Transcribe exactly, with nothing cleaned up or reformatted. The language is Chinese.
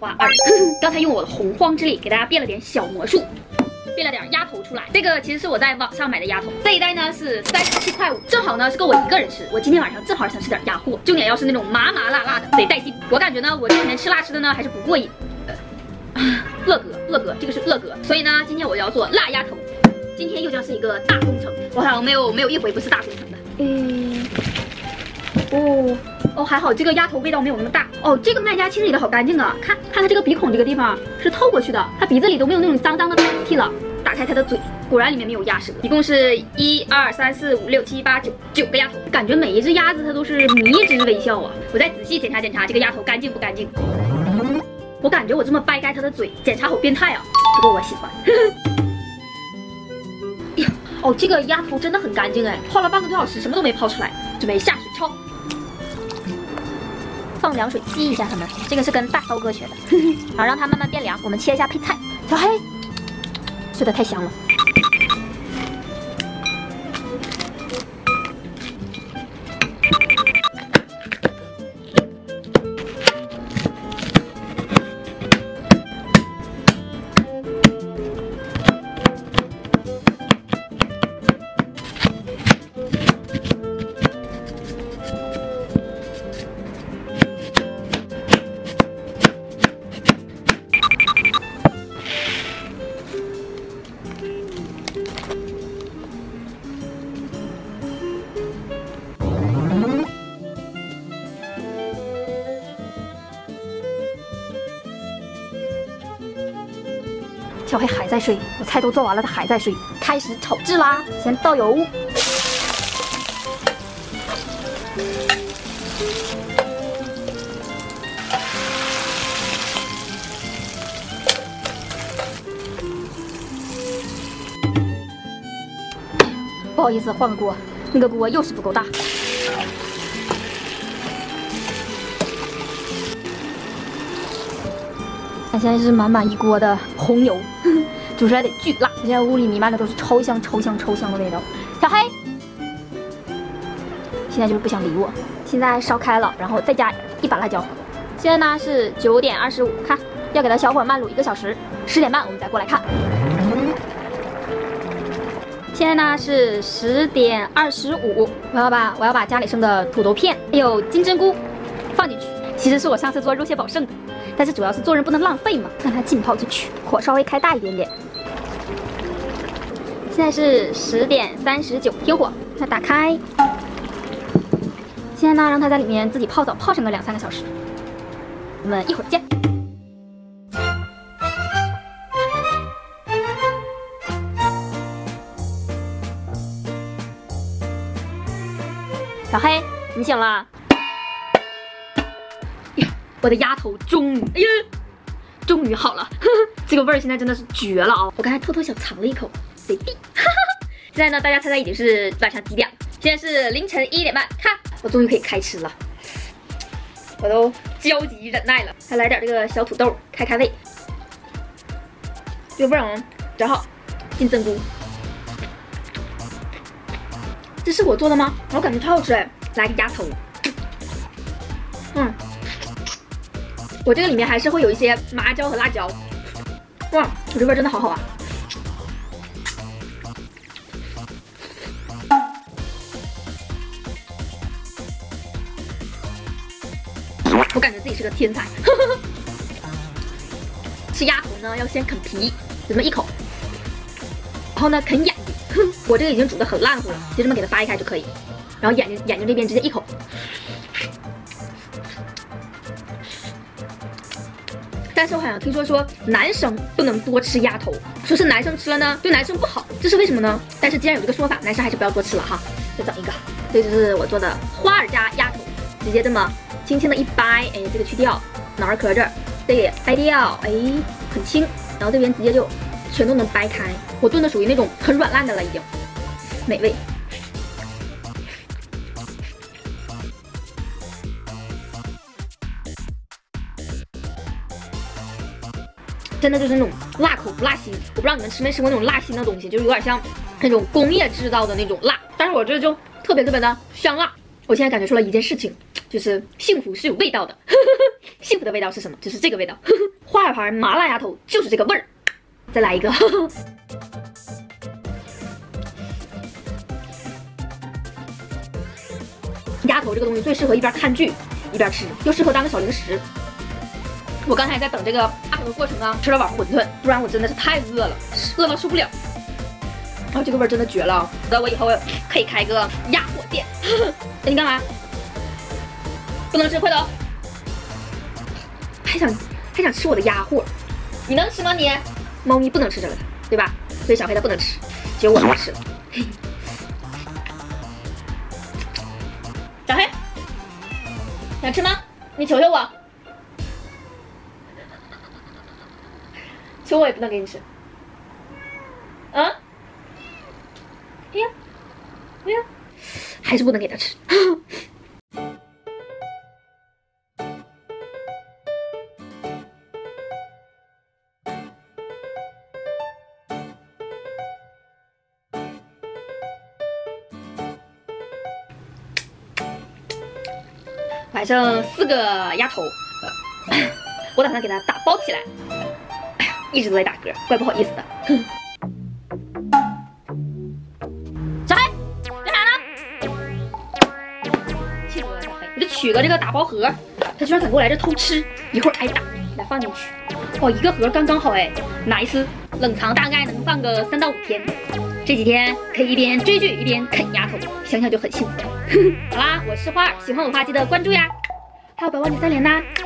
花二。刚才用我的洪荒之力给大家变了点小魔术。 变了点鸭头出来，这个其实是我在网上买的鸭头，这一袋呢是三十七块五，正好呢是够我一个人吃。我今天晚上正好想吃点鸭货，重点要是那种麻麻辣辣的，贼带劲。我感觉呢，我这几天吃辣吃的呢还是不过瘾。呃，乐哥，乐哥，这个是乐哥，所以呢，今天我要做辣鸭头。今天又将是一个大工程，我好像没有没有一回不是大工程的。嗯，哦。 哦，还好这个鸭头味道没有那么大哦。这个卖家清理的好干净啊，看看它这个鼻孔这个地方是透过去的，它鼻子里都没有那种脏脏的鼻涕了。打开它的嘴，果然里面没有鸭舌。一共是一二三四五六七八九九个鸭头，感觉每一只鸭子它都是迷之微笑啊。我再仔细检查检查这个鸭头干净不干净。我感觉我这么掰开它的嘴，检查好变态啊，不过我喜欢。哎呀，哦，这个鸭头真的很干净哎，泡了半个多小时，什么都没泡出来，准备下水焯。 放凉水激一下它们，这个是跟大刀哥学的，然后让它慢慢变凉。我们切一下配菜，小黑，睡得太香了。小黑还在睡，我菜都做完了，他还在睡。开始炒制啦，先倒油，不好意思，换个锅，那个锅又是不够大。 那现在是满满一锅的红油，呵呵煮出来得巨辣。现在屋里弥漫的都是超香、超香、超香的味道。小黑，现在就是不想理我。现在烧开了，然后再加一把辣椒。现在呢是九点二十五，看要给它小火慢卤一个小时。十点半我们再过来看。现在呢是十点二十五，我要把我要把家里剩的土豆片还有金针菇放进去。其实是我上次做肉蟹煲剩的。 但是主要是做人不能浪费嘛，让它浸泡进去，火稍微开大一点点。现在是十点三十九，停火，再打开。现在呢，让它在里面自己泡澡，泡上个两三个小时。我们一会儿见。小黑，你醒了。 我的鸭头终于，哎呀，终于好了，呵呵，这个味儿现在真的是绝了啊！我刚才偷偷小尝了一口，贼地。现在呢，大家猜猜已经是晚上几点了？现在是凌晨一点半，看，我终于可以开吃了，我都焦急忍耐了。再来点这个小土豆，开开胃。这个味儿啊，正好。金针菇，这是我做的吗？我感觉超好吃哎！来个鸭头，嗯。 我这个里面还是会有一些麻椒和辣椒，哇，我这味真的好好啊！我感觉自己是个天才。吃鸭头呢，要先啃皮，就这么一口，然后呢啃眼睛。我这个已经煮得很烂乎了，就这么给它掰开就可以。然后眼睛眼睛这边直接一口。 但是我好像听说说男生不能多吃鸭头，说是男生吃了呢对男生不好，这是为什么呢？但是既然有这个说法，男生还是不要多吃了哈。再整一个，这就是我做的花儿家鸭头，直接这么轻轻的一掰，哎，这个去掉，脑儿壳这儿这个也掰掉，哎，很轻，然后这边直接就全都能掰开。我炖的属于那种很软烂的了，已经美味。 真的就是那种辣口不辣心，我不知道你们吃没吃过那种辣心的东西，就是有点像那种工业制造的那种辣，但是我这就特别特别的香辣， 我现在感觉出了一件事情，就是幸福是有味道的。幸福的味道是什么？就是这个味道。花儿牌麻辣鸭头就是这个味儿。再来一个。鸭头这个东西最适合一边看剧一边吃，又适合当个小零食。我刚才在等这个鸭头的过程呢，吃了碗馄饨，不然我真的是太饿了，饿到受不了。然后这个味儿真的绝了，那我以后可以开个鸭货店。哎，你干嘛？不能吃，快走！还想还想吃我的鸭货，你能吃吗你？猫咪不能吃这个的，对吧？所以小黑它不能吃，只有我能吃了。小黑，想吃吗？你求求我，求我也不能给你吃。啊？哎呀，哎呀，还是不能给他吃。我还剩四个鸭头，呃、我打算给它打包起来。哎呀，一直都在打嗝，怪不好意思的。小黑，干啥呢？气死我了，小黑！我就取个这个打包盒，他居然敢给我来这偷吃，一会儿挨打。来放进去。哦，一个盒刚刚好哎，nice。冷藏大概能放个三到五天。这几天可以一边追剧一边啃鸭头，想想就很幸福。好啦，我是花儿，喜欢我的话记得关注呀，还有不要忘记三连呐。